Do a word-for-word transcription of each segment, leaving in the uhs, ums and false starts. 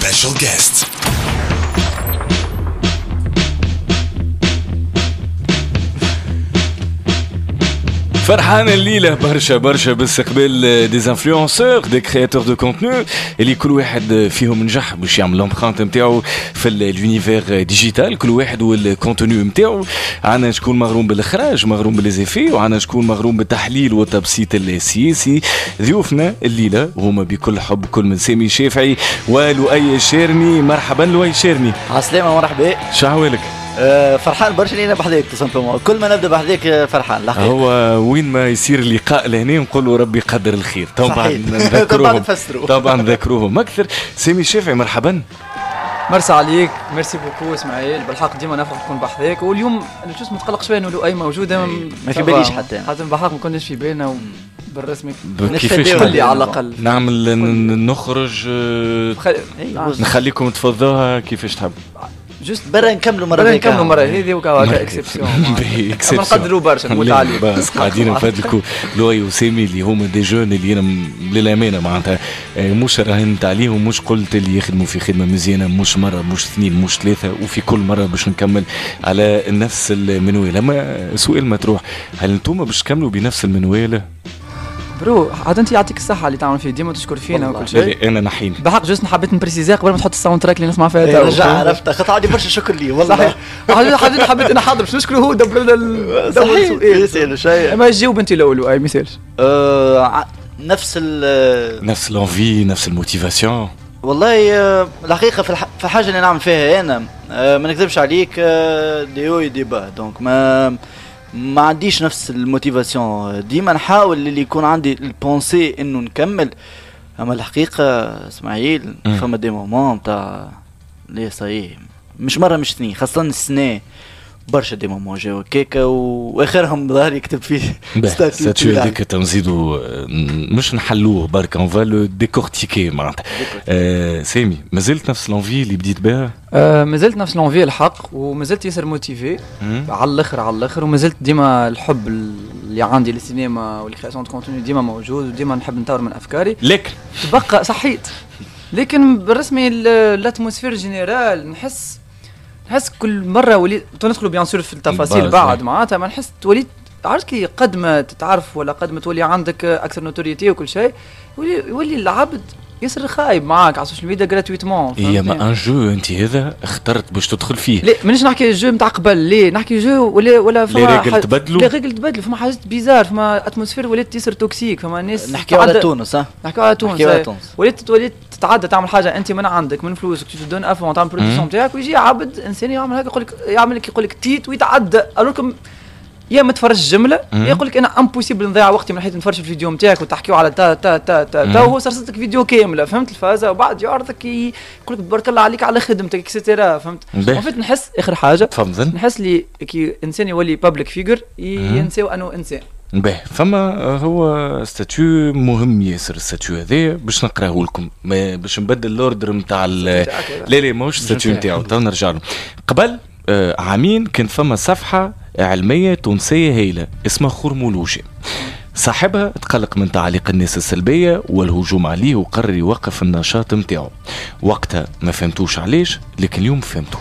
special guest. فرحان الليلة برشا برشا باستقبال دي انفلونسور دي كرياتور دو كونتوني اللي كل واحد فيهم نجح باش يعمل لامبرانت نتاعو في اليونيفير ديجيتال. كل واحد والكونتوني نتاعو. عندنا شكون مغروم بالاخراج، مغروم بالليزيفي، وعندنا شكون مغروم بالتحليل والتبسيط السياسي. ضيوفنا الليلة هما بكل حب كل من سامي شافعي ولؤي شيرني. مرحبا لؤي شيرني. عسلامة مرحبا. شو احوالك؟ أه فرحان برشا لينا بحذاك تو كل ما نبدا بحذاك فرحان. لحظة. هو وين ما يصير اللقاء لهنا نقولوا ربي قدر الخير. طبعا نذكروهم طبعا نذكروهم اكثر. سامي شافعي مرحبا. مرسى عليك، ميرسي بوكو اسماعيل. بالحق ديما نفرح نكون بحذاك، واليوم انا شوس متقلق شويه انه لؤي موجوده ما في باليش حتى حتى بالحق ما كناش في بالنا بالرسمي. كيفاش لي على الاقل نعمل نخرج نخليكم تفضوها كيفاش تحب. جست برا نكملوا مرة برا نكملوا مرة هذه وكا اكسبسيون ما نقدروا برشا نموت عليه بس قاعدين نفدلكوا لؤي وسامي اللي هما دي جون اللي انا للامانه معناتها مش راهنت عليهم، مش قلت اللي يخدموا في خدمه مزيانه مش مره مش اثنين مش ثلاثه، وفي كل مره باش نكمل على نفس المنوال. اما سؤال مطروح، هل انتم باش تكملوا بنفس المنوال؟ برو عاد انت يعطيك الصحه اللي تعمل فيه ديما تشكر فينا وكل شيء. انا نحين بحق جوست حبيت نبريسيزي قبل ما تحط الساوند تراك اللي نسمع فيها. رجع عرفتها خاطر عندي برشا شكر ليه والله. صحيح حبيت حبيت انا حاضر باش نشكره هو دبر لنا صحيح يسأل شيء ما يجاوب انت الاول اي مثالش. أه نفس ال نفس لونفي نفس الموتيفاسيون. والله الحقيقه في في حاجه اللي نعمل فيها انا ما نكذبش عليك دي او دي با دونك ما ما عنديش نفس الموتيفاسيون. ديما نحاول اللي يكون عندي البونسي انه نكمل. اما الحقيقه اسماعيل فما دي مومون تاع لي صحيح مش مره مش اثنين خاصه السنه برشا دي مومون جاو كيكا واخرهم ظهر يكتب فيه ستاتيو هذيك تنزيدو مش نحلوه برك اون فا لو ديكورتيكي معناتها. آه سامي مازلت نفس لونفي اللي بديت بها؟ آه مازلت نفس لونفي الحق، ومازلت ياسر موتيفي على الاخر على الاخر، ومازلت ديما الحب اللي عندي للسينما والكرياسيون دو كونتوني ديما موجود، وديما نحب نطور من افكاري. لكن تبقى صحيت لكن بالرسمي الاتموسفير جينيرال نحس نحس كل مره وليت ندخلوا بيان سور في التفاصيل بعد معناتها ما نحس وليت عرفت كي قد ما تتعرف ولا قد ما تولي عندك اكثر نوتوريتي وكل شيء يولي يولي العبد ياسر خايب معاك على السوشيال ميديا جراتويتمون. هي ما ان جو انت هذا اخترت باش تدخل فيه. لا مانيش نحكي جو نتاع قبل، ليه نحكي جو ولا ولا فما لي ريغل تبدلوا لي ريغل تبدلوا فما حاجات بيزار، فما اتموسفير ولات ياسر توكسيك، فما ناس نحكيو على تونس ها نحكيو على تونس ولات ولات تتعدى تعمل حاجه انت من عندك من فلوسك تدون افون تعمل برودكسيون نتاعك، ويجي عبد انساني يعمل هكا يقول لك يعمل لك يقول لك تيت ويتعدى. الوكم يا ما تفرج جمله يقول لك انا امبوسيبل نضيع وقتي من حيث نفرج الفيديو نتاعك وتحكيو على تا تا تا تا, تا وهو صرت لك فيديو كامله فهمت الفازه، وبعد يعرضك يقول لك تبارك الله عليك على خدمتك اكسترا فهمت. وفيت نحس اخر حاجه تفضل نحس لي كي انسان يولي بابليك فيجر ينساو انه انسان. باهي فما هو ستاتيو مهم ياسر. الستاتيو هذا باش نقراه لكم باش نبدل الاوردر نتاع لا لا ماهوش الستاتيو نتاعو تو نرجع له. قبل آه عامين كان فما صفحه علميه تونسيه هايله اسمها خرمولوجي، صاحبها تقلق من تعليق الناس السلبيه والهجوم عليه وقرر يوقف النشاط نتاعو. وقتها ما فهمتوش علاش لكن اليوم فهمتوا.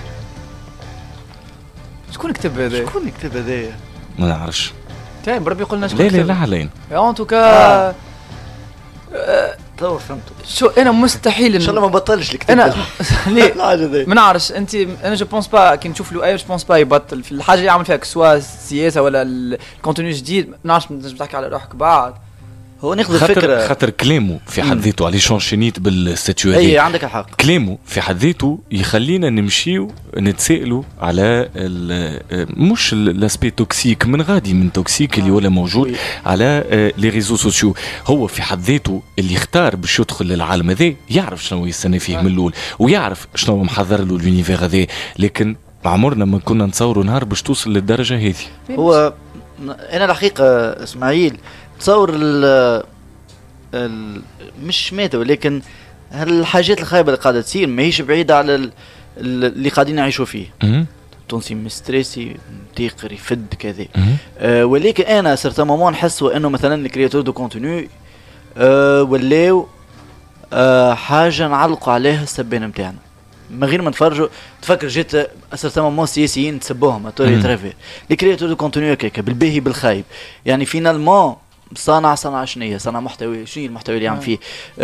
شكون كتب هذا؟ شكون كتب هذا؟ ما نعرفش. تاي بربي يقول لنا شكون لا كتب. لا لا علينا ان توكا آه. آه. تو فهمتوا. شو انا مستحيل ان شاء الله ما بطلش الكتاب. انا ليه ما نعرفش انت انا جو بونس با كي نشوف له اي جو بونس با يبطل في الحاجه اللي يعمل فيها سواء السياسه ولا الكونتوني جديد. ما نعرفش تنجم تحكي على روحك بعد. هو ناخذ الفكره خاطر كلامه في حد ذاته عليه شونشينيت بالستاتيو هذه. اي عندك الحق. كلامه في حد ذاته يخلينا نمشيو نتسائلوا على مش الاسبي توكسيك من غادي من توكسيك اللي ولا موجود على لي ريزو سوسيو. هو في حد ذاته اللي اختار باش يدخل للعالم هذا يعرف شنو يستنى فيه من الاول ويعرف شنو محضر له اليونيفير هذا، لكن عمرنا ما كنا نتصوروا نهار باش توصل للدرجه هذه. هو انا الحقيقه اسماعيل تصور ال ال مش ماتوا ولكن هالحاجات الخايبه اللي قاعده تصير ماهيش بعيده على ال اللي قاعدين نعيشوا فيه. تونسي مستريسي تيقري فد كذا أه ولكن انا صرت مومون نحس انه مثلا الكرياتور دو كونتوني أه ولاو آه حاجه نعلقوا عليها السبان نتاعنا من غير ما نتفرجوا. تفكر جيت اثرت مو سياسيين تسبوهم توري ترافي لي كرياتور دو كونتوني هكاك بالباهي بالخايب يعني فينالمون صانع صنع شنية صنع محتوى شنو المحتوى اللي عم فيه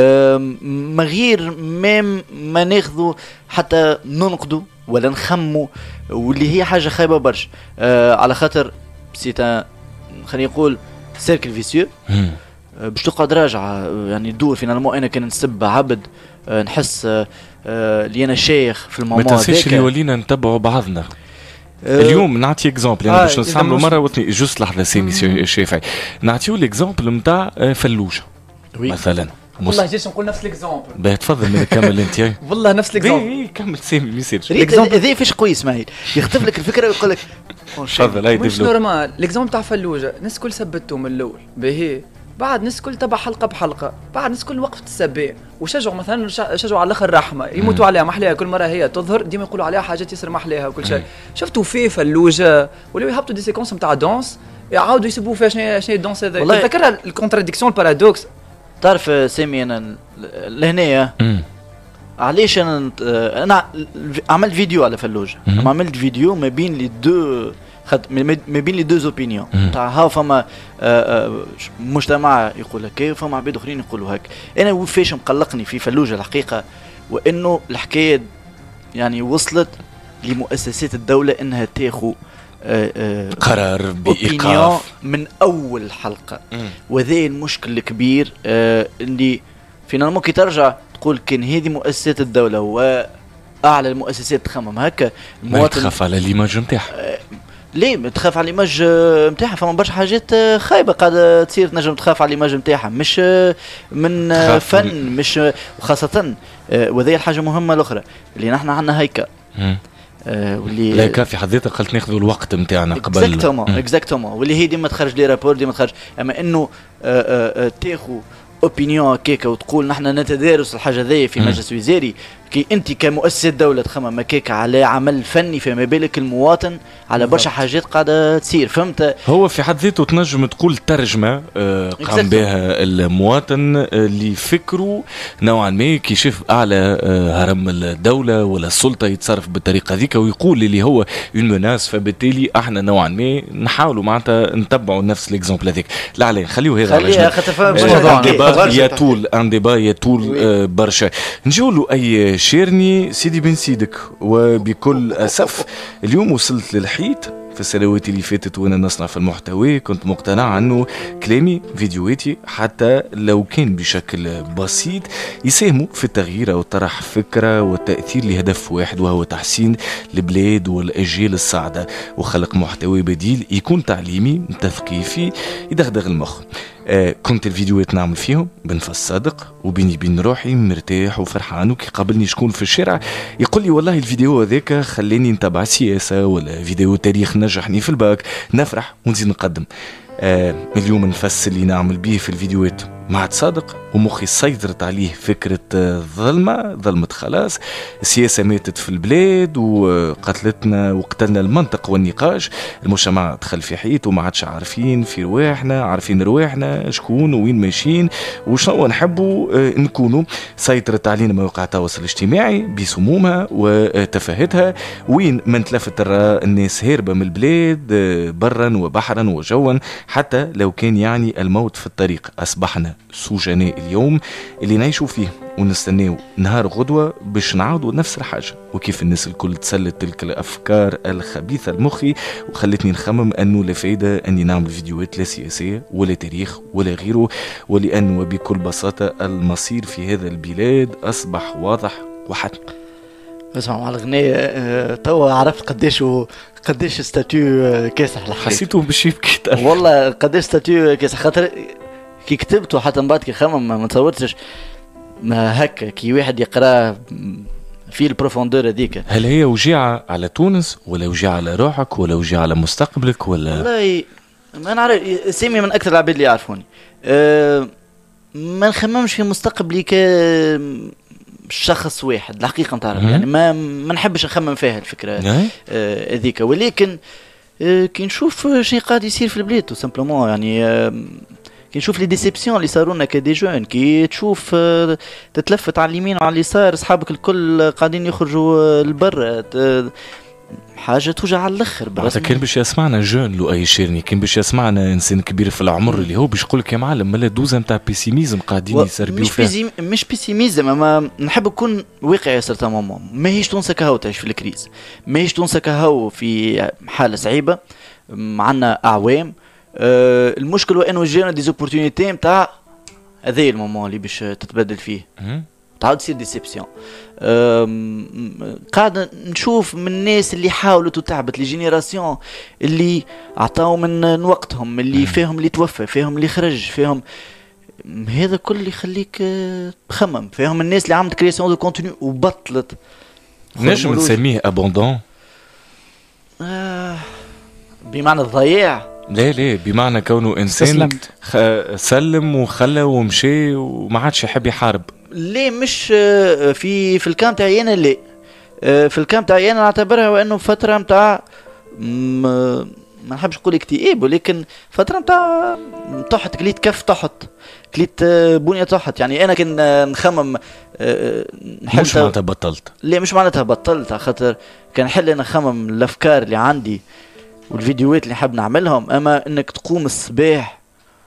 من غير ما ما ناخذوا حتى ننقدوا ولا نخموا واللي هي حاجه خايبه برشا أه على خاطر سيتا خلينا نقول سيركل فيسيو باش تقعد راجعه يعني تدور فينالمون. انا كان نسب عبد أه نحس أه اللي انا شيخ في الموضوع هذاك ما تنساش اللي ولينا نتبعوا بعضنا. أه اليوم نعطي اكزامبل يعني آه باش نستعملوا مره واثنين جوست لحظه سامي الشافعي نعطيو الاكزامبل نتاع فلوجه مثلا. والله جيش نقول نفس الاكزامبل. باهي تفضل كمل انت. والله نفس الاكزامبل. اي كمل سامي ما يصيرش. الاكزامبل هذا فيش قوي اسماعيل يخطف لك الفكره ويقول لك تفضل هاي مش نورمال. الاكزامبل تاع فلوجه الناس كل سبتوا من الاول باهي بعد الناس كل تبع حلقه بحلقه بعد الناس كل وقفت السباع وشجعوا مثلا شجعوا على الاخر رحمه يموتوا عليها محليها كل مره هي تظهر ديما يقولوا عليها حاجات يصير محليها وكل شيء. شفتوا في فلوجه ولاو يهبطوا دي سيكونس نتاع دانس يعاودوا يسبوا فيها شنو شنو الدانس هذا. تذكرها الكونتراديكسيون البارادوكس. تعرف سامي انا لهنا علاش انا انا عملت فيديو على فلوجه عملت فيديو ما بين لي دو ما بين لي دو اوبينيون تاع ها فما مجتمع يقول هكا وفما عباد اخرين يقولوا هكا. انا وفاش مقلقني في فلوجه الحقيقه وانه الحكايه يعني وصلت لمؤسسات الدوله انها تاخذ قرار بإيقاف من أول حلقة. وذا المشكل الكبير اللي فينا كي ترجع تقول كان هذه مؤسسات الدولة وأعلى المؤسسات تخمم هكا المواطن تخاف على ليماج نتاعها. ليه تخاف على ليماج نتاعها؟ فما برشا حاجات خايبة قاعدة تصير تنجم تخاف على ليماج نتاعها مش من فن مش وخاصة وذا الحاجة مهمة الأخرى اللي نحن عندنا هيكا آه واللي لا كافي حد ذاتها قلت ناخذوا الوقت نتاعنا قبل اكزاكتومون اكزاكتومون واللي هي ديما تخرج لي رابور ديما تخرج. اما انه تاخذ اوبينيون كيكا وتقول نحن نتدارس الحاجه ذي في مجلس وزاري كي انت كمؤسسه دوله تخمم كيكا على عمل فني فما بالك المواطن على برشا حاجات قاعده تصير فهمت. هو في حد ذاته تنجم تقول ترجمه آه قام بها المواطن اللي فكره نوعا ما كي يشوف اعلى آه هرم الدوله ولا السلطه يتصرف بالطريقه ذيك ويقول اللي هو اون مناس فبالتالي احنا نوعا ما نحاولوا معناتها نتبعوا نفس الاكزامبل هذاك. لا عليه خليوه هذا على جنب. يطول ان ديبا يطول آه برشا. نجيو له اي شيرني سيدي بن سيدك وبكل أسف اليوم وصلت للحيط. في السنوات اللي فاتت وانا نصنع في المحتوى كنت مقتنع انه كلامي فيديوهاتي حتى لو كان بشكل بسيط يساهموا في التغيير او طرح فكره والتاثير لهدف واحد وهو تحسين البلاد والاجيال الصاعده وخلق محتوى بديل يكون تعليمي تثقيفي يدغدغ المخ. آه كنت الفيديوهات نعمل فيهم بنفس صادق وبيني بين روحي مرتاح وفرحان وكي قابلني شكون في الشارع يقول لي والله الفيديو هذاك خلاني نتابع سياسه ولا فيديو تاريخ نجحني في الباك نفرح ونزيد نقدم. آه اليوم نفس اللي نعمل به في الفيديوهات مع تصادق ومخي سيطرت عليه فكرة ظلمة ظلمة خلاص السياسة ماتت في البلاد وقتلتنا وقتلنا المنطق والنقاش. المجتمع دخل في حيط وما عادش عارفين في رواحنا عارفين رواحنا شكون وين ماشيين وشنو نحبوا نكونوا. سيطرت علينا مواقع التواصل الاجتماعي بسمومها وتفاهتها وين من تلفت الناس هاربة من البلاد برا وبحرا وجوا حتى لو كان يعني الموت في الطريق. أصبحنا سجناء اليوم اللي نعيشوا فيه ونستناو نهار غدوة باش نعاودوا نفس الحاجة. وكيف الناس الكل تسلت تلك الأفكار الخبيثة المخي وخلتني نخمم أنه لا فايدة أني نعمل فيديوهات لا سياسية ولا تاريخ ولا غيره ولأنه بكل بساطة المصير في هذا البلاد أصبح واضح وحتم. اسمع مع الغنية اه توا عرفت قديش قديش ستاتيو كاسح الحقيقة. حسيته باش يبكي والله قديش ستاتيو كاسح خاطر كي كتبته حتى من بعد كي خمم ما تصورتش ما هكا كي واحد يقراه في البروفوندور هذيك. هل هي وجيعة على تونس ولا وجيعة على روحك ولا وجيعة على مستقبلك ولا؟ والله ما نعرف. سامي من أكثر العباد اللي يعرفوني أه ما نخممش في مستقبلي كشخص واحد الحقيقة نتعرف يعني ما ما نحبش نخمم فيها الفكرة هذيك أه ولكن أه كي نشوف شيء قاعد يصير في البلاد تو سامبلومون يعني أه كي نشوف لي ديسيبسيون اللي صاروا لنا كدي جون، كي تشوف تتلفت على اليمين وعلى اليسار اصحابك الكل قاعدين يخرجوا لبرا، حاجه توجع على الاخر. بس كان باش يسمعنا جون لؤي شيرني، كان باش يسمعنا انسان كبير في العمر اللي هو باش يقول لك يا معلم مالا دوزه نتاع بيسيميزم قاعدين و... يسربيو فيها. مش بيزي... مش بيسيميزم، اما نحب نكون واقعي سرتا مومون. ماهيش تونس كهو تعيش في الكريز، ماهيش تونس كهو في حاله صعيبه، معنا اعوام. أه المشكل هو انه جينا ديزوبورتينيتي نتاع هذا المومون اللي باش تتبدل فيه، تعاود تصير ديسيبسيون. قاعد نشوف من الناس اللي حاولت وتعبت، لي جينيراسيون اللي عطاو من وقتهم، اللي فيهم اللي توفى، فيهم اللي خرج، فيهم هذا كل اللي يخليك تخمم، فيهم الناس اللي عملت كرياسيون دو كونتينيو وبطلت. نجم نسميه ابوندون آه بمعنى الضياع؟ لا لا، بمعنى كونه انسان خ... سلم وخلى ومشي وما عادش يحب يحارب. ليه مش في في الكام تاعي انا، لا في الكام تاعي انا نعتبرها وانه فتره نتاع ما نحبش نقول اكتئاب، ولكن فتره نتاع تحت كليت كف تحت كليت بنيه تحت. يعني انا كان نخمم مش معناتها بطلت، لا مش معناتها بطلت، خاطر كان حل انا نخمم الافكار اللي عندي والفيديوهات اللي نحب نعملهم. اما انك تقوم الصباح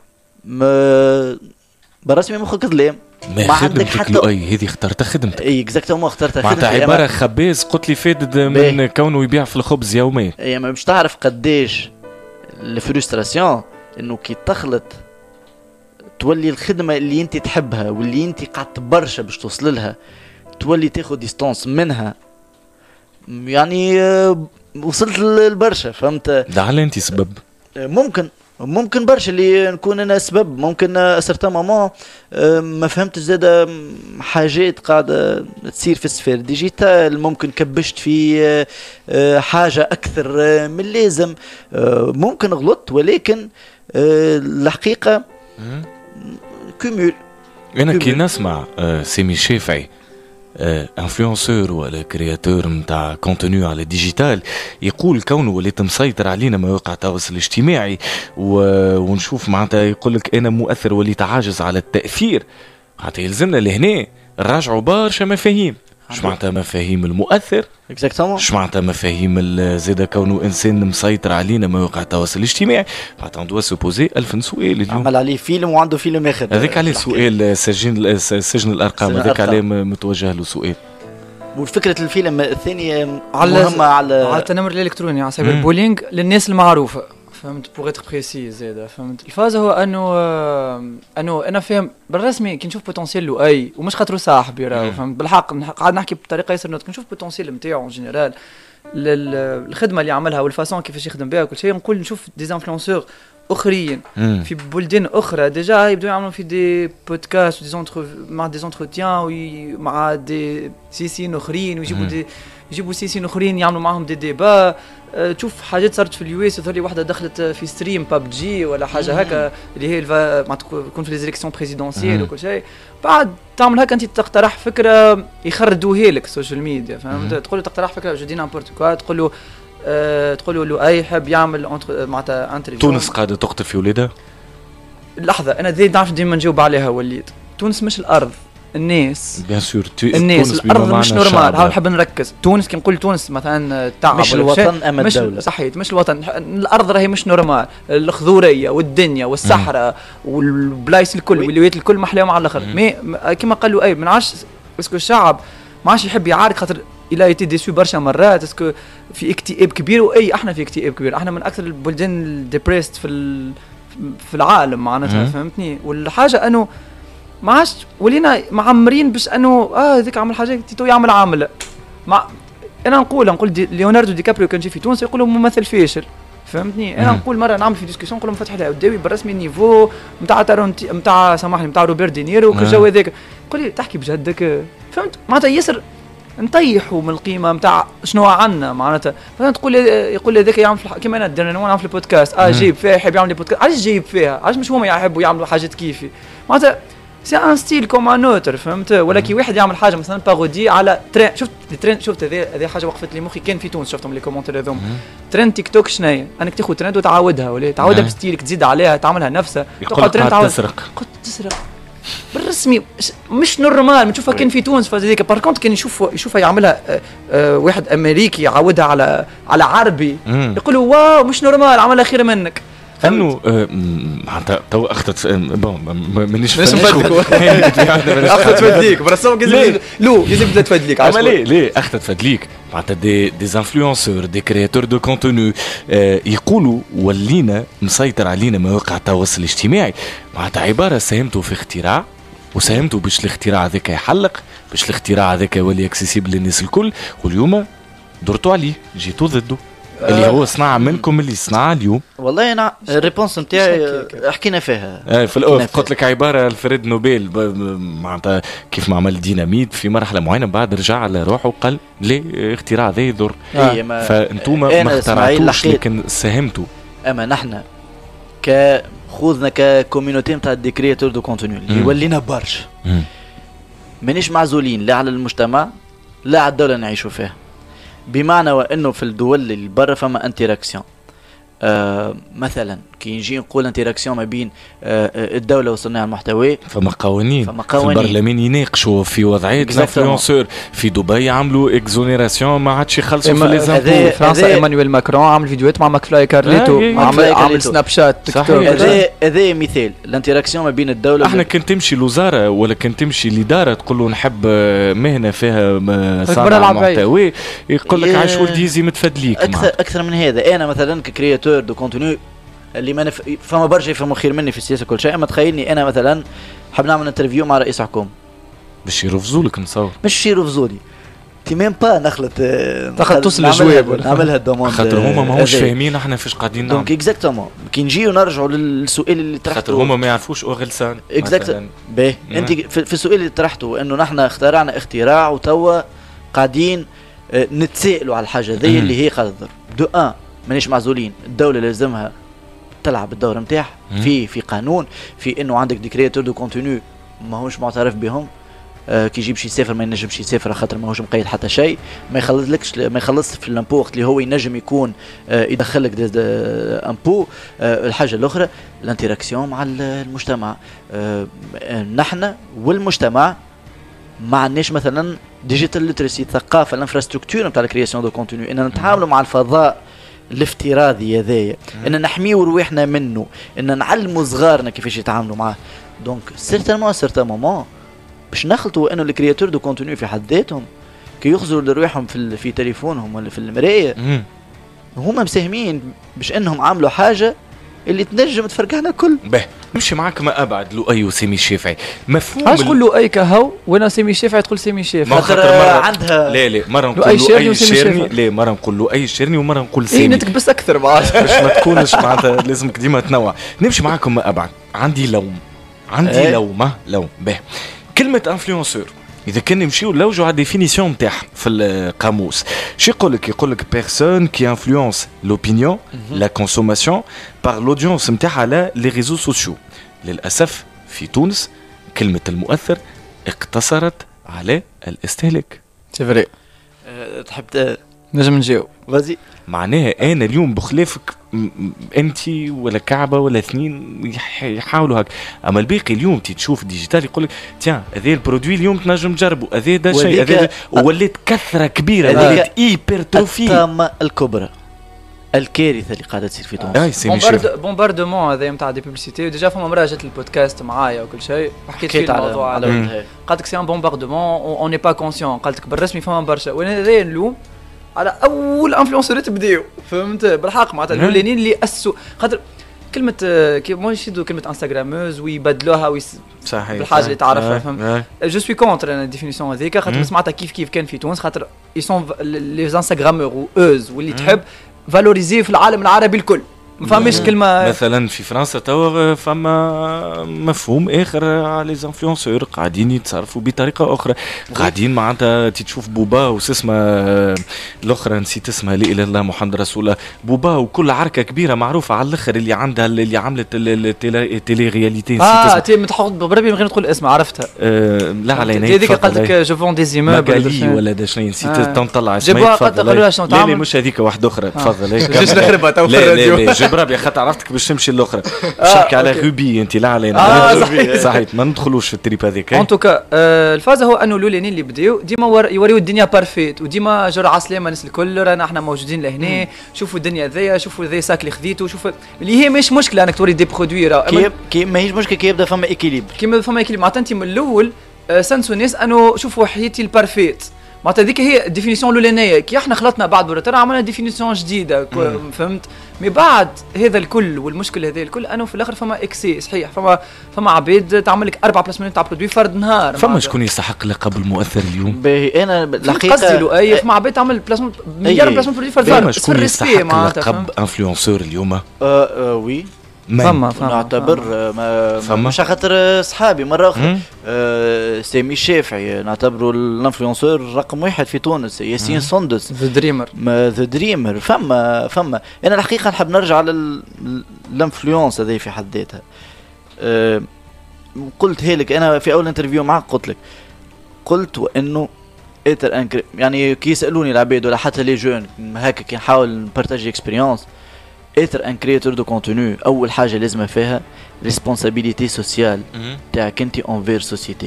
ما برسمي مخك ظلام، ما عندك حتى اي هذه اخترت خدمتك. اي اكزاكتومون اخترت خدمتك، معناتها عباره خباز قلت لي فادد من كونه يبيع في الخبز يوميا. اي ما باش تعرف قداش الفرستراسيون انه كي تخلط تولي الخدمه اللي انت تحبها واللي انت قعدت برشا باش توصل لها تولي تاخذ ديستانس منها. يعني وصلت للبرشا، فهمت؟ ده على انت سبب ممكن ممكن برشا اللي نكون انا سبب، ممكن سرتا ماما ما فهمتش زاده حاجات قاعده تصير في السفير ديجيتال، ممكن كبشت في حاجه اكثر من اللازم، ممكن غلطت، ولكن الحقيقه كومول. انا كي نسمع سامي الشافعي انفلونسور ولا كرياتور نتاع كونتوني على ديجيتال يقول كونه وليت مسيطر علينا مواقع التواصل الاجتماعي و... ونشوف معناتها يقول لك انا مؤثر وليت عاجز على التاثير، معناتها يلزمنا لهنا نراجعوا برشا مفاهيم. مش معناتها مفاهيم المؤثر، اكزاكتومون مش معناتها مفاهيم زاده كونه انسان مسيطر علينا مواقع التواصل الاجتماعي. معناتها ندوا سوبوزي ألف سؤال اليوم. عمل عليه فيلم وعنده فيلم اخر، هذاك عليه سؤال سجن سجن الارقام، هذاك عليه متوجه له سؤال. وفكره الفيلم الثاني مهمه على على التنمر الالكتروني، على سايبر بولينغ للناس المعروفه، فهمت؟ بوغ اتر بريسي زاده، فهمت؟ الفاز هو انه انه انا فاهم بالرسمي كي نشوف بوتنسيال له اي ومش خاطرو صاحبي راهو، فهمت؟ بالحق قاعد نحكي بطريقه ياسر نوت، نشوف بوتنسيال نتاعو اون جينيرال الخدمه اللي عملها والفاسون كيفاش يخدم بها وكل شيء. نقول نشوف دي انفلونسور اخرين مم. في بلدان اخرى ديجا يبداو يعملوا في دي بودكاست ودي زونتر مع دي زونتروتيان مع دي سيسين اخرين، ويجيبوا دي يجيبوا سيسين اخرين يعملوا معهم دي ديبا. أه تشوف حاجات صارت في اليو اس، ثوري واحده دخلت في ستريم ببجي ولا حاجه هكا اللي هي مع تكون في لي زيليكسيون بريزيدونسيال وكل شيء، بعد تعمل هكا انت تقترح فكره يخردوها لك السوشيال ميديا، فهمت؟ تقول له تقترح فكره جو دي نامبورت كوا، تقول له أه تقول له اي يحب يعمل معناتها انترفيو. تونس قاعده تقتل في ولادها لحظه، انا زي نعرف ديما نجاوب عليها. وليد تونس مش الارض، الناس بيان سور الناس الارض مش نورمال. هاو نحب نركز. تونس كي نقول تونس مثلا تعب مش الوطن اما الدوله، صحيح مش الوطن. الارض راهي مش نورمال، الخضوريه والدنيا والصحراء والبلايص الكل والولايات الكل محلاهم على الاخر. مي كما قالوا اي ما نعرفش باسكو الشعب ما عادش يحب يعارك، خاطر الى ايتي ديسو برشا مرات، اسكو في اكتئاب كبير. واي احنا في اكتئاب كبير، احنا من اكثر البلدان الديبريست في في العالم معناتها، فهمتني؟ والحاجه انه ما عادش ولينا معمرين باش انه اه هذيك عمل حاجه تيتو يعمل عامل. مع انا نقول نقول دي ليوناردو دي كابريو كان جي في تونس يقولوا ممثل فاشل، فهمتني؟ انا نقول مره نعمل في ديسكسيون نقول مفتح لها قدامي بالرسمي النيفو نتاع تارونتي نتاع سامحني نتاع روبير دينيرو وكل جو هذاك. قول لي تحكي بجدك، فهمت؟ معناتها ياسر نطيحوا من القيمه نتاع شنو عندنا معناتها. فهمت؟ تقول يقول لي هذاك يعمل كيما انا درنا نعمل في البودكاست، اه جيب فيها يحب يعمل بودكاست، علاش جايب فيها؟ علاش مش هما يحبوا يعملوا حاجات كيفي؟ معناتها سي ان ستيل كوم ان اوتر فهمت ولا كي واحد يعمل حاجه مثلا بارودي على ترين شفت الترين شفت هذه هذه حاجه وقفت لي مخي كان في تونس شفتهم لي كومونتير هذوما ترند تيك توك شناهي انك تاخذ ترند وتعاودها ولا تعاودها بستيلك تزيد عليها تعملها نفسها تقعد ترند تعاود تسرق قلت تسرق بالرسمي مش نورمال نشوفها كان في تونس فهذيك بار كونت كان يشوف يشوفها يعملها آه آه واحد امريكي يعاودها على على عربي يقولوا واو مش نورمال عملها خير منك انه معناتها تو اخذت بون مانيش اخذت تفدليك برسم لازم لو لازم تبدا تفدليك اما ليه ليه اخذت تفدليك معناتها دي دي انفلونسور دي كرياتور دو كونتوني يقولوا ولينا مسيطر علينا مواقع التواصل الاجتماعي معناتها عباره ساهمتوا في اختراع وساهمتوا باش الاختراع هذاك يحلق باش الاختراع هذاك يولي اكسيسيبل للناس الكل واليوم درتوا عليه جيتوا ضده اللي هو صناعة منكم اللي صناعة اليوم. والله أنا الريبونس نتاعي حكينا فيها. آه في الأول قلت لك عبارة الفريد نوبل معناتها كيف ما عمل ديناميت في مرحلة معينة بعد رجع على روحه وقال ليه اختراع ذا يضر. آه. فأنتم ما اخترعتوش لكن ساهمتوا. أما نحن ك خوذنا ككوميونيتي نتاع دي كرياتور دو كونتوني اللي ولينا برشا. مانيش معزولين لا على المجتمع لا على الدولة نعيشوا فيها. بمعنى وانه في الدول اللي برا فما انتراكسيون آه مثلا كي نجي نقول انتراكسيون ما بين آه الدوله وصناع المحتوى فما قوانين فما قوانين في البرلمان يناقشوا في وضعيه الانفلونسور في دبي عملوا اكزونيراسيون ما عادش يخلصوا في ليزامبو فرنسا ايمانويل ماكرون عمل فيديوهات مع ماكفلاي كارليتو عمل عمل سناب شات تيك توك هذا هذا مثال الانتراكسيون ما بين الدوله احنا كنت تمشي لوزاره ولا كنت تمشي لاداره تقول له نحب مهنه فيها صانع محتوى يقول لك عاش ولدي يزي متفدليك اكثر اكثر من هذا انا مثلا ككرياتور دو كونتوني اللي ما نف... فما برشا يفهموا خير مني في السياسه كل شيء اما تخيلني انا مثلا حاب نعمل انترفيو مع رئيس حكومه باش يرفضوا لك نصور مش يرفضوا لي تي ميم با نخلط تاخذ توصل الجواب نعملها الدوموند خاطر هما ماهوش فاهمين احنا فاش قاعدين نعمل دونك اكزاكتومون كي نجيو نرجعوا للسؤال اللي طرحته خاطر هما ما يعرفوش اوغلسان اكزاكت باهي انت في السؤال اللي طرحته انه نحن اخترعنا اختراع وتوا قاعدين نتسائلوا على الحاجه ذي اللي هي قاعده تضر دو ان مانيش معزولين الدوله لازمها تلعب الدور نتاعها في في قانون في انه عندك دي كرياتور دو كونتوني ماهوش معترف بهم آه كي يجيب شي يسافر ما ينجمش يسافر خاطر ماهوش مقيد حتى شيء ما يخلصلكش ما يخلص في الامبو وقت اللي هو ينجم يكون آه يدخلك امبو آه الحاجه الاخرى الانتراكسيون مع المجتمع آه نحن والمجتمع ما عندناش مثلا ديجيتال ليترسي الثقافه الانفراستركتور نتاع الكرياسيون دو كونتوني ان نتعاملوا مع الفضاء الافتراضي هذايا ان نحميو رواحنا منه ان نعلموا صغارنا كيفاش يتعاملوا معاه دونك سيرتانمون سيرتان مومون باش نخلطوا انه الكرياتور دو كونتوني في حد ذاتهم كي يخزروا لرواحهم في في تليفونهم ولا في المرايه هما مساهمين باش انهم عملوا حاجه اللي تنجم تفرقعنا كل به نمشي معاك ما ابعد لؤي وسامي الشافعي مفهوم علاش تقول لؤي كهو وانا سامي الشافعي تقول سامي الشافعي خاطر عندها لا لا مره نقول لؤي الشيرني لا مره نقول لؤي الشيرني ومره نقول سامي اي نتكبس اكثر بعد باش ما تكونش معناتها لازمك ديما تنوع نمشي معاكم ما ابعد عندي لوم عندي ايه؟ لومه لوم به كلمه انفلونسور إذا كان نمشيو نلوجوا على ديفينيسيون نتاعها في القاموس شو يقول لك يقول لك بيرسون كي انفلونس لوبينيون لا كونسوماسيون بار لودونس نتاعها على لي ريزو سوسيو للاسف في تونس كلمه المؤثر اقتصرت على الاستهلاك سي فري أه تحب نجم نجاوب فازي معناها انا اليوم بخلافك انت ولا كعبه ولا اثنين يحاولوا هكا اما الباقي اليوم تشوف ديجيتال يقول لك تيان هذا البرودوي اليوم تنجم تجربه هذا ده شيء هذا ولات كثره كبيره ولات ايبرتروفي الطامه الكبرى الكارثه اللي قاعده تصير في تونس بومبارد بومباردمون هذا نتاع دي بوبليسيتي ديجا فما مرة جات البودكاست معايا وكل شيء وحكيت فيه الموضوع على قالت لك سي ان بومباردمون اون ني با كونسيون قالت لك بالرسمي فما برشا وانا هذا اللوم على اول انفلونسورات بداو فهمت بالحق معناتها الاولانيين اللي اسسوا خاطر كلمه كي مش يدو كلمه انستغراموز ويبدلوها ويس صحيح بالحاجه اللي تعرفها فهمت جو سوي كونتر انا الديفينيسيون هذيك خاطر سمعتها كيف كيف كان في تونس خاطر اي سون لي انستغرامور اوز واللي تحب فالوريزي في العالم العربي الكل ما فماش كلمه. مثلا في فرنسا توا فما مفهوم اخر على لي انفلونسور قاعدين يتصرفوا بطريقه اخرى، قاعدين معناتها تشوف بوبا وسسمه الاخرى نسيت اسمها لا اله الا الله محمد رسول الله، بوبا وكل عركه كبيره معروفه على الاخر اللي عندها اللي عملت التيلي رياليتي اه تي متحط بربي من غير تقول اسمها عرفتها. آه لا علينا هذيك قالت لك جو فون دي زيموبل ولا دا شنو نسيت آه. تنطلع اسمها تفضل. لا لا لا مش هذيك واحده اخرى تفضل. جيش نخربها تو في الراديو. لا لا جبراب يا خاطر عرفتك باش تمشي الاخرى باش تحكي على روبي انت لا علينا. آه صحيح صحيح ما ندخلوش في التريب هذيك. ان توكا الفازه هو انه الاولانيين اللي بداوا ديما يوريو الدنيا بارفيت وديما جرعه سلامه الناس الكل رانا احنا موجودين لهنا شوفوا الدنيا ذيا شوفوا ذي ساك اللي خذيته شوفوا اللي هي مش مشكله انك توري دي برودوي كي كي ماهيش مشكله كي يبدا فما ايكيليبر كيما فما ايكيليبر معناتها انت من الاول سنسوا الناس انه شوفوا حياتي البارفيت معناتها هذيك هي الديفينيسيون الاولانيه كي احنا خلطنا بعد برتر عملنا ديفينيسيون جديده فهمت مي بعد هذا الكل والمشكل هذا الكل انه في الاخر فما اكسي صحيح فما فما عبيد تعمل لك أربعة بلاصمنت تاع برودوي فرد نهار فما شكون يستحق لقب المؤثر اليوم باهي انا الحقيقه قصدي له اي فما عبيد تعمل بلاصمنت مليار بلاصمنت برودوي فرد فما شكون يستحق لقب انفلونسور اليوم؟ اه اه وي فما فما نعتبر ما مش خاطر صحابي مره اخرى آه سامي الشافعي نعتبره الانفلونسور رقم واحد في تونس ياسين سندس ذا دريمر ذا دريمر فما فما انا الحقيقه نحب نرجع للانفلونس هذه في حد ذاتها آه قلتها لك انا في اول انترفيو معك قلت لك قلت وانه اتر انكر يعني كي يسالوني العباد ولا حتى لي جون هكا كي نحاول نبارتاجي اكسبيريونس être un créateur de contenu اول حاجه لازم فيها responsabilité sociale تاعك انت envers société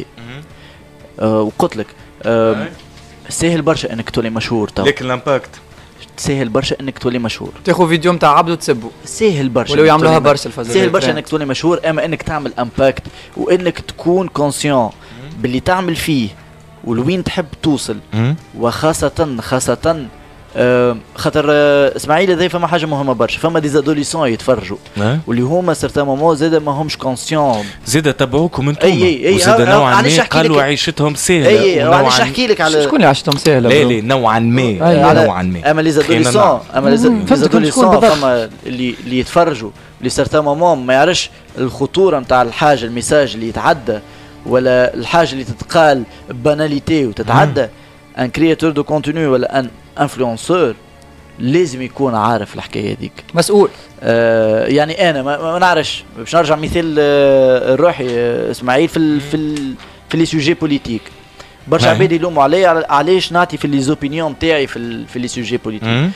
أه وقلت لك أه سهل برشا انك تولي مشهور تو لكن الامباكت سهل برشا انك تولي مشهور تاخذ فيديو نتاع عبد وتسبه سهل برشا ولو يعملوها برشا الفازات سهل برشا انك تولي مشهور اما انك تعمل امباكت وانك تكون كونسيون باللي تعمل فيه ولوين تحب توصل وخاصه خاصه أه خاطر أه اسماعيل هذا فما حاجه مهمه برشا فما دي زادوليسون يتفرجوا أه؟ واللي هما سيرتان مومون زاد ما همش كونسيون زاد تبعوكم انتم وزاد نوعا ما قالوا عيشتهم سهله اي علاش نحكي لك على شكون اللي عيشتهم سهله لا لا نوعا ما نوعا ما اما لي زادوليسون اما لي زادوليسون فما اللي اللي يتفرجوا اللي سيرتان مومون ما يعرفش الخطوره نتاع الحاجه الميساج اللي يتعدى ولا الحاجه اللي تتقال باناليتي وتتعدى ان كرياتور دو كونتوني ولا ان انفلونسور لازم يكون عارف الحكايه هذيك مسؤول آه يعني انا ما, ما نعرفش باش نرجع مثال آه الروحي آه اسماعيل في ال في ال في لي سوجي بوليتيك برشا عباد يلوموا عليا علاش نعطي في لي زوبينيون تاعي في ال في لي سوجي بوليتيك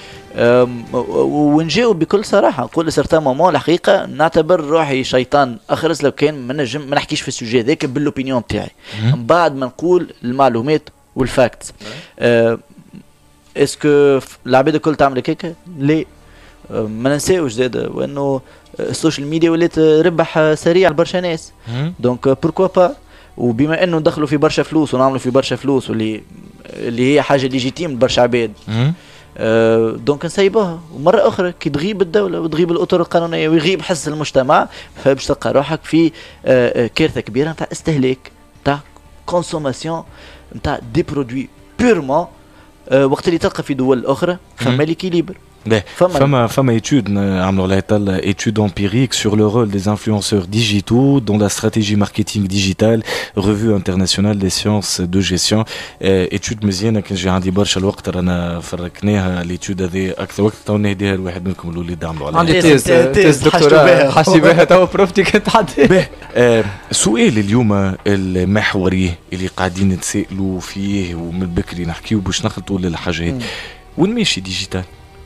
ونجاوب بكل صراحه نقول سيرتان مومون الحقيقه نعتبر روحي شيطان اخرس لو كان ما نجم ما نحكيش في السوجي هذاك بالاوبينيون تاعي من بعد ما نقول المعلومات والفاكتس آه اسكو العباد الكل تعمل هيك؟ لا ما ننساوش زاد وانه السوشيال ميديا ولات ربح سريع لبرشا ناس دونك بوركوا با وبما انه ندخلوا في برشا فلوس ونعملوا في برشا فلوس واللي اللي هي حاجه ليجيتيم لبرشا عباد أه دونك نسيبوها ومره اخرى كي تغيب الدوله وتغيب الاطر القانونيه ويغيب حس المجتمع فباش تلقى روحك في أه كارثه كبيره نتاع استهلاك نتاع كونسوماسيون نتاع دي برودوي بيرمون أه وقت اللي تلقى في دول اخرى فما ليكيليبر فما فما étude عملوا لها تال étude empirique sur le rôle des influenceurs digitaux dans la stratégie marketing digitale revue internationale des sciences de gestion étude مزيانه كان جي عندي برشا الوقت رانا فركناها l'étude هذه اكثر وقت تو نهديها لواحد منكم الاولاد عملوا عليها عندي تيز تيز دكتوراه حاسي بها تو بروفتي كنت عندي سؤال اليوم المحوري اللي قاعدين نتسائلوا فيه ومن بكري نحكيو باش نخلطوا للحاجه هذه وين ماشي ديجيتال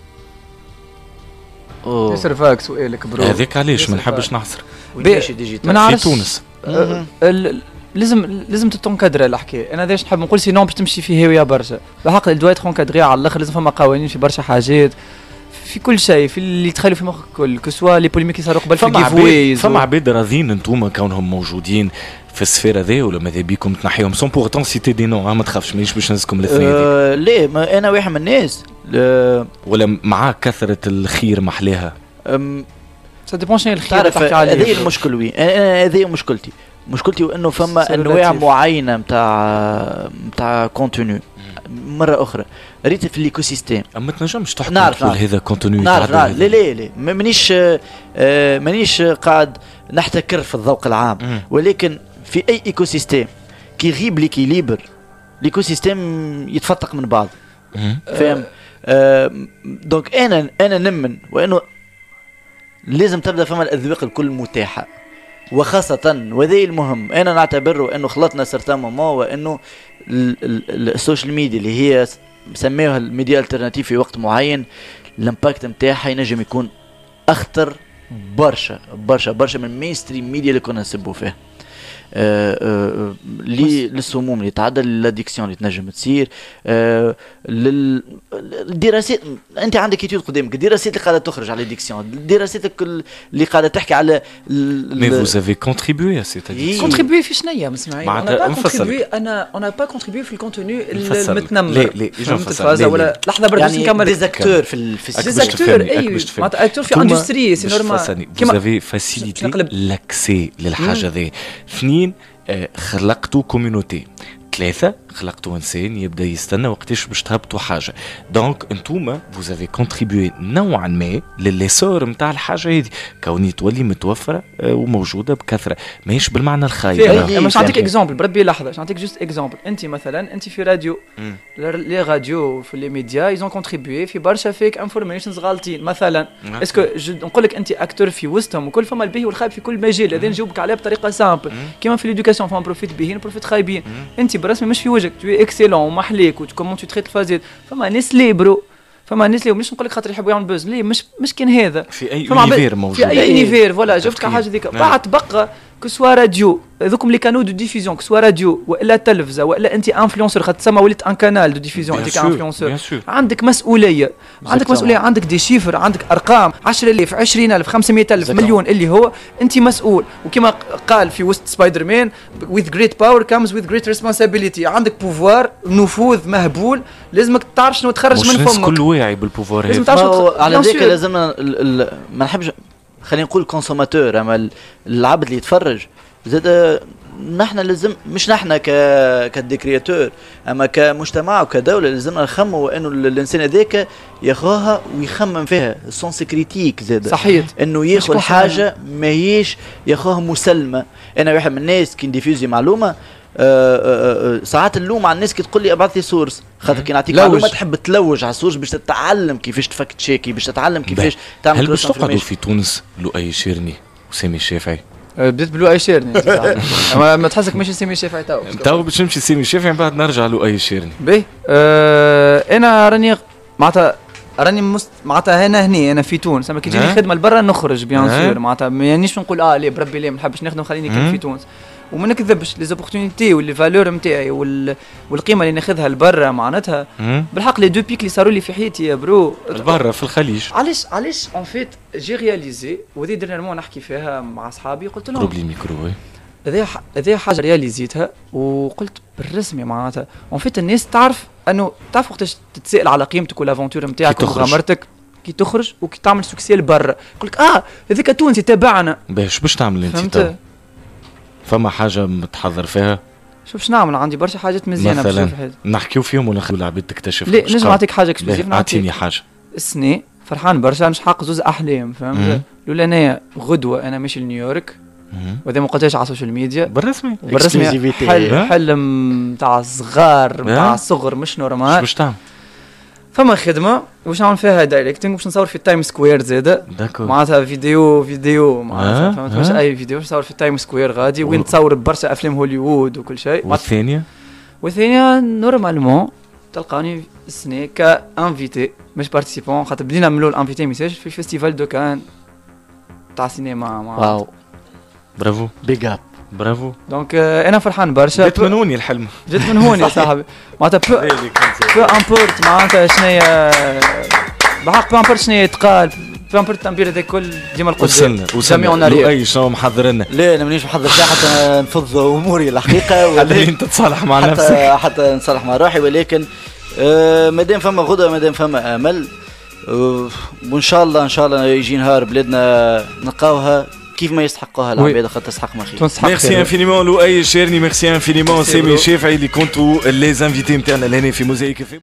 ياسر فاك سؤالك برو هذاك علاش ما نحبش نحصر ماشي ديجيتال في تونس لازم لازم تتنكدر الحكايه انا داش نحب نقول سينون باش تمشي في هوايه برشا بحق الدواء تنكدري على الاخر لازم فما قوانين في برشا حاجات في كل شيء في اللي تخلوا في مخك الكل كسوا لي بوليميك يصيروا قبل في الجيف ويز فما عباد راضيين انتوما كونهم موجودين في السفير هذا ولا ماذا بيكم تنحيهم سون بورتون سيتي دي نو ما تخافش مانيش باش نهزكم الاثنين أه ليه ما انا واحد من الناس ولا معاك كثره الخير محلاها سا ديبون شنو الخير تحكي عليه هذه المشكل وين هذه مشكلتي مشكلتي انه فما انواع معينه نتاع نتاع كونتوني مره اخرى ريت في الايكو سيستيم. اما تنجمش تحكم نعرف تقول هذا كونتوني نعرف نعرف لا لا لا مانيش آه مانيش قاعد نحتكر في الذوق العام م. ولكن في اي ايكو سيستيم كي يغيب ليكيليبر الايكو سيستيم يتفتق من بعض فاهم. آه دونك انا انا نمن وانه لازم تبدا فما الاذواق الكل متاحه وخاصه وذي المهم انا نعتبره انه خلطنا سرطان ماما وانه السوشيال ميديا اللي هي سميوها الميديا الترناتيف في وقت معين الامباكت نتاعها ينجم يكون اخطر برشا برشا برشا من المين ستريم ميديا اللي كنا نسبوا فيه. آه آه للسموم اللي تعدى للاديكسيون اللي تنجم تصير آه للدراسات. انت عندك يوتيوب قدامك الدراسات اللي قاعده تخرج على الاديكسيون الدراسات اللي قاعده تحكي على مي فوز افي كونتريبيو ا سيت اديكسيون كونتريبيو في شنيا مسمعين انا با كونتريبيو انا انا با كونتريبيو في الكونتوني المتنمر لا لا فهمت ولا لحظه برك باش نكمل ديزاكتور في في ديزاكتور اي معناتها اكتور في اندستري سي نورمال كيما افي فاسيليتي لاكسي للحاجه ذي. اثنين خلقتوا كوميونيتي. ثلاثة خلقتوا إنسان يبدأ يستنى وقتاش باش تهبطوا حاجة. دونك انتوما vous avez contribué نوعا ما لليسور متاع الحاجة هذه كوني تولي متوفرة وموجودة بكثرة ماهيش بالمعنى الخايب. باش نعطيك اكزامبل بربي لحظة باش نعطيك جوست اكزامبل. أنت مثلا أنت في راديو لي راديو في لي ميديا ايزون كونتريبيو في برشا فيك انفورميشنز غالطين مثلا. اسكو نقول لك أنت أكتور في وسطهم وكل فما الباهي والخايب في كل مجال هذا نجاوبك عليه بطريقة سامبل كيما في ليدوكاسيون فما بروفيت باهيين وبروفيت خايبين. أنت برسمي مش في وجهك تو اكسيلون ومحليك وكومون تو تريت الفازيت فما ناس لي برو فما ناس لي مش نقول لك خاطر يحبوا يعملوا بوز لي مش مش كان هذا في اي يونيفير موجود في اي يونيفير فوالا جبتك حاجه ذيك بعد تبقى كسوا راديو هذوكم لي كانو دو ديفيزيون كسوا راديو والا تلفزه والا انت انفلونسور خاطر تسمى وليت ان كانال دو ديفيزيون انت كانفلونسور عندك مسؤوليه عندك مسؤوليه عندك دي شيفر عندك ارقام عشرة آلاف عشرين ألف خمسمية ألف مليون اللي هو انت مسؤول. وكما قال في وسط سبايدر مان with great power comes with great responsibility عندك بوفوار نفوذ مهبول لازمك تعرف شنو تخرج من فمك. كل واعي بالبوفوار هذا على ذلك لازمنا ما نحبش خلينا نقول كونسوماتور اما العبد اللي يتفرج زاد نحن لازم مش نحن ك كديكرياتور اما كمجتمع وكدوله لازمنا نخموا انه الانسان هذاك ياخذها ويخمم فيها سونس كريتيك زاد صحيح انه ياخذ حاجه ماهيش ياخذها مسلمه. انا واحد من الناس كي نديفيوزي معلومه أه أه أه ساعات اللوم على الناس كي تقول لي ابعث لي سورس خاطر كي نعطيك معلومه تحب تلوج على السورس باش تتعلم كيفاش تفك تشيكي باش تتعلم كيفاش تعمل. هل باش تقعدوا في تونس لؤي شيرني وسامي الشافعي؟ بديت بلؤي شيرني ما, ما تحسك ماشي سامي الشافعي تو تو باش نمشي سامي الشافعي من بعد نرجع لؤي شيرني. باهي أه انا راني معناتها راني مست... معناتها هنا هني انا في تونس اما كي تجيني خدمه لبرا نخرج بيان سور معناتها مانيش نقول اه ليه بربي ليه ما نحبش نخدم خليني كيف في تونس وما نكذبش لي زوبورتونيتي واللي فالور نتاعي وال... والقيمه اللي ناخذها لبرا معناتها بالحق لي دو بيك اللي صاروا لي في حياتي يا برو برا في الخليج. علاش علاش اون فيت جي رياليزي وذي درنيرمون نحكي فيها مع اصحابي قلت لهم قرب لي الميكرو هذه هذه حاجه رياليزيتها وقلت بالرسمي معناتها اون فيت الناس تعرف انه تعرف وقتاش تتسائل على قيمتك والافونتور نتاعك وغامرتك كي تخرج وكي تعمل سوكسي لبرا يقول لك اه هذيك تونسي تابعنا باش باش تعمل انت فما حاجه متحضر فيها؟ شوف باش نعمل عندي برشا حاجات مزيانه مثلا نحكيو فيهم ولا نخلو العباد تكتشف؟ لا نجم نعطيك حاجه اكسكلوزيف اعطيني حاجه. السنه فرحان برشا مش حق زوز احلام فهمت لولا انا غدوه انا ماشي لنيويورك وهذا ما قلتهاش على السوشيال ميديا بالرسمي بالرسمي حل حلم تاع صغار تاع صغر مش نورمال. باش تعمل فما خدمه واش نعمل فيها دايركتينغ باش نصور في التايم سكوير زاده معناتها فيديو فيديو معناتها فهمت مش اي فيديو باش نصور في التايم سكوير غادي وين تصور برشا افلام هوليوود وكل شيء. والثانيه والثانيه نورمالمون تلقاني السنه كانفيتي مش بارتيسيبون خاطر بدينا نعملوا الانفيتي ميساج في الفيستيفال دو كان تاع سينما. واو برافو بيج اب برافو. دونك انا فرحان برشا جات من هوني الحلم جات من هوني يا صاحبي معناتها بو بو امبورت معناتها شنيا بحق بو امبورت شنيا يتقال بو امبورت التنبير هذا الكل ديما القدام وصلنا وسامعنا لؤي شنو محضر لنا؟ لا انا مانيش محضر شيء حتى نفض اموري الحقيقه ولا انت تصالح مع نفسك حتى حتى نصالح مع روحي ولكن آه مادام فما غدوه مادام فما امل آه وان شاء الله ان شاء الله يجي نهار بلادنا نلقاوها كيف ما يستحقوها العباد خاطر تستحق ما خير. ميرسي انفينيمون لؤي الشيرني، ميرسي انفينيمون سامي الشافعي اللي كنتوا لي زانفيتي نتاعنا لهنا في موزايك.